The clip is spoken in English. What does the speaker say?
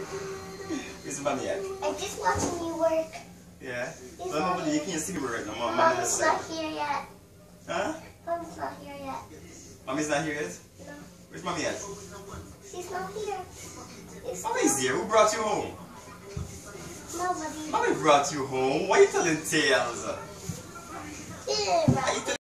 Where's mommy at? I'm just watching you work. Yeah? He's Well, not nobody, you here. can't see me right now. Mommy's not here yet. Huh? Mommy's not here yet. Mommy's not here yet? No. Where's mommy at? She's not here. Mommy's here. Who brought you home? Nobody. Mommy brought you home. Why are you telling tales? Yeah, Why you telling